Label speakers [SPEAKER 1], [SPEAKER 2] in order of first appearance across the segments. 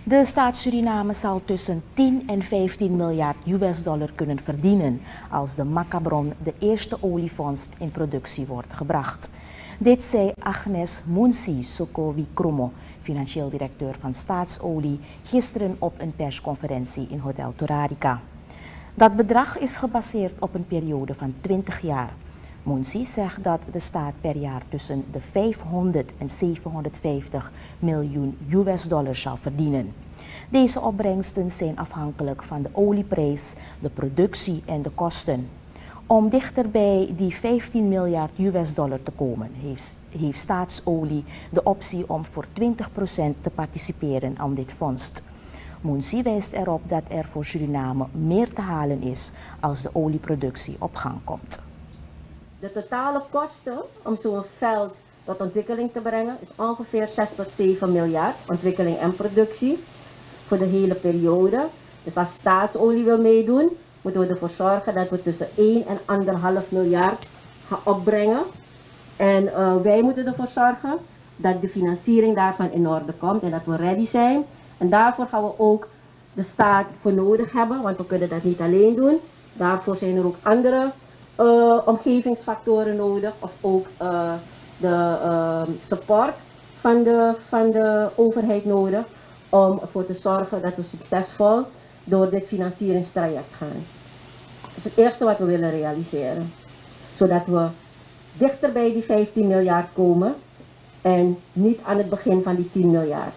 [SPEAKER 1] De staat Suriname zal tussen 10 en 15 miljard US-dollar kunnen verdienen als de Macabron, de eerste olievondst, in productie wordt gebracht. Dit zei Agnes Munsi Sokowi Kromo, financieel directeur van Staatsolie, gisteren op een persconferentie in Hotel Torarica. Dat bedrag is gebaseerd op een periode van 20 jaar. Munsi zegt dat de staat per jaar tussen de 500 en 750 miljoen US-dollar zal verdienen. Deze opbrengsten zijn afhankelijk van de olieprijs, de productie en de kosten. Om dichter bij die 15 miljard US-dollar te komen, heeft Staatsolie de optie om voor 20% te participeren aan dit fonds. Munsi wijst erop dat er voor Suriname meer te halen is als de olieproductie op gang komt.
[SPEAKER 2] De totale kosten om zo'n veld tot ontwikkeling te brengen is ongeveer 6 tot 7 miljard, ontwikkeling en productie, voor de hele periode. Dus als Staatsolie wil meedoen, moeten we ervoor zorgen dat we tussen 1 en 1,5 miljard gaan opbrengen. En wij moeten ervoor zorgen dat de financiering daarvan in orde komt en dat we ready zijn. En daarvoor gaan we ook de staat voor nodig hebben, want we kunnen dat niet alleen doen. Daarvoor zijn er ook andere omgevingsfactoren nodig, of ook de support van de overheid nodig, om ervoor te zorgen dat we succesvol door dit financieringstraject gaan. Dat is het eerste wat we willen realiseren, zodat we dichter bij die 15 miljard komen en niet aan het begin van die 10 miljard.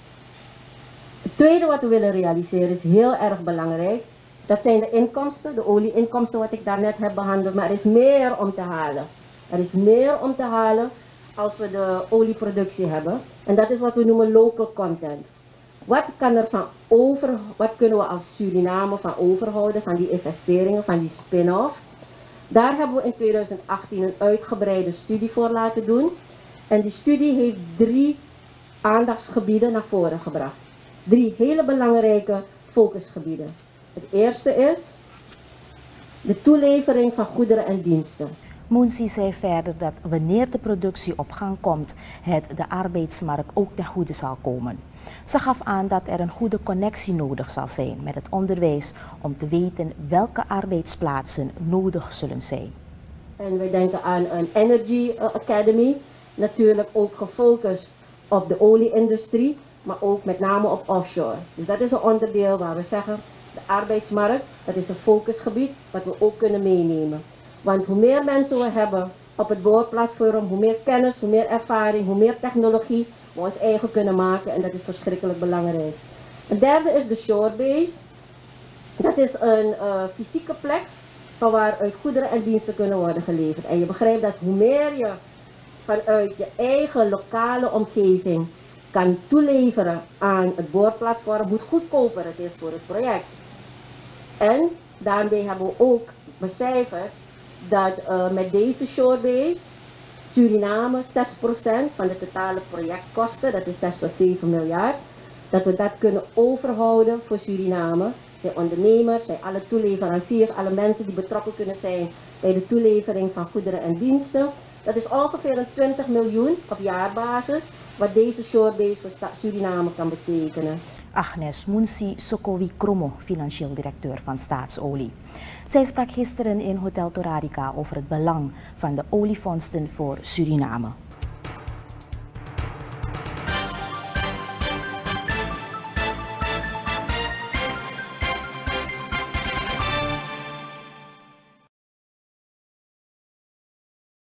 [SPEAKER 2] Het tweede wat we willen realiseren is heel erg belangrijk. Dat zijn de inkomsten, de olieinkomsten wat ik daarnet heb behandeld, maar er is meer om te halen. Er is meer om te halen als we de olieproductie hebben. En dat is wat we noemen local content. Wat kunnen we als Suriname van overhouden van die investeringen, van die spin-off? Daar hebben we in 2018 een uitgebreide studie voor laten doen. En die studie heeft 3 aandachtsgebieden naar voren gebracht. 3 hele belangrijke focusgebieden. Het eerste is de toelevering van goederen en diensten.
[SPEAKER 1] Munsi zei verder dat wanneer de productie op gang komt, het de arbeidsmarkt ook ten goede zal komen. Ze gaf aan dat er een goede connectie nodig zal zijn met het onderwijs om te weten welke arbeidsplaatsen nodig zullen zijn.
[SPEAKER 2] En wij denken aan een Energy Academy, natuurlijk ook gefocust op de olieindustrie, maar ook met name op offshore. Dus dat is een onderdeel waar we zeggen, de arbeidsmarkt, dat is een focusgebied wat we ook kunnen meenemen. Want hoe meer mensen we hebben op het boorplatform, hoe meer kennis, hoe meer ervaring, hoe meer technologie we ons eigen kunnen maken, en dat is verschrikkelijk belangrijk. Een derde is de shorebase. Dat is een fysieke plek van waaruit goederen en diensten kunnen worden geleverd. En je begrijpt dat hoe meer je vanuit je eigen lokale omgeving kan toeleveren aan het boorplatform, hoe goedkoper het is voor het project. En daarmee hebben we ook becijferd dat met deze shorebase Suriname 6% van de totale projectkosten, dat is 6 tot 7 miljard, dat we dat kunnen overhouden voor Suriname. Zijn ondernemers, zijn alle toeleveranciers, alle mensen die betrokken kunnen zijn bij de toelevering van goederen en diensten. Dat is ongeveer een 20 miljoen op jaarbasis, wat deze shorebase voor Suriname kan betekenen.
[SPEAKER 1] Agnes Munsi Sokowi Kromo, financieel directeur van Staatsolie. Zij sprak gisteren in Hotel Torarica over het belang van de olievondsten voor Suriname.